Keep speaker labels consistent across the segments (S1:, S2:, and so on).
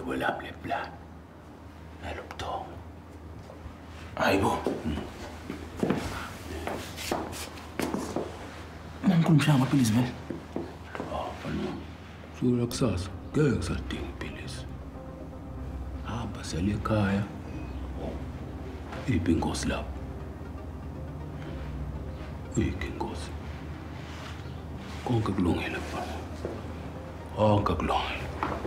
S1: kwelapha le plan. Nalobudongo. Hayibo. Nangikhulumshaya amaphilisi vele. Sukela kusasa, ngeke ngisadinga iphilisi. Hamba siyale ekhaya. Iphi inkosi lapho? Uyikho inkosi. Konke kulungile mfana. Konke kulungile.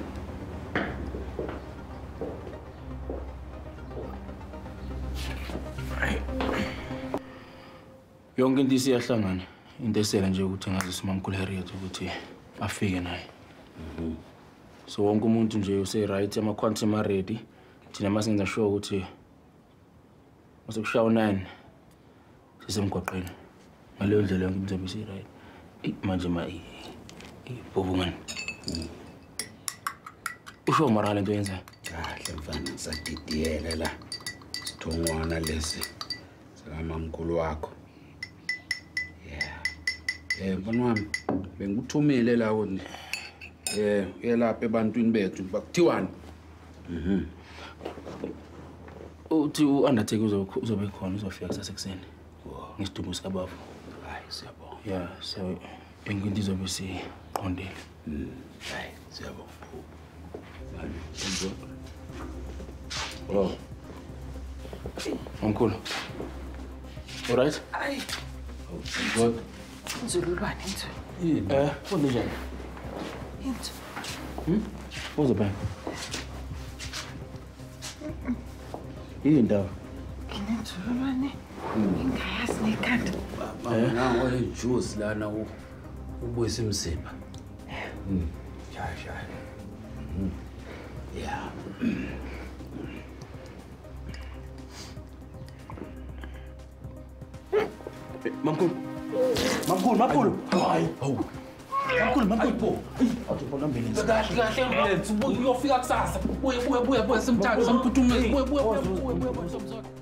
S1: Yonke into isiyahlangana. Into esela nje ukuthi ngazise uMamkhulu Harriet ukuthi afike naye. So wonke umuntu nje use-right, ama-quantum ready. Thina masenza sure ukuthi masekushaya 9 sisemgwaqeni. Ngaleyo ndlela yonke into isi-right. Manje ibhovu ngani? Usho mara lento yenza?
S2: Kahle mfana ngisadidiyele la. Sithongwana lesi sikaMamkhulu wakho. Mfana wami bengikuthumile la wona. Uyelapha ebantwini bethu bakuthiwani?
S1: Uthi u-Undertaker uzobe khona, uzofika kusasa ekuseni. Ngesidumbu sikaBaba.
S2: Hayi siyabonga.
S1: Yeah, so yonke into izobe siqondile.
S2: Hayi siyabonga.
S1: Oh. Mamkhulu. All right?
S3: Hayi.
S1: Good.
S3: Nzululwane Nzulu.
S1: Kwenze njani?
S3: Into.
S1: Uzobheka. Yini ndawo?
S3: Nginenzululwane. Ngingayazi nekhanda.
S2: Nango ijuice lana ubuyisa imzimba. Shaya. Yeah.
S1: Mamkhulu. Hayi. Mamkhulu. Athi bona ambulance.
S2: Kahle ambulance uyofika kusasa. Buye simthathe samphuthumise. Buye.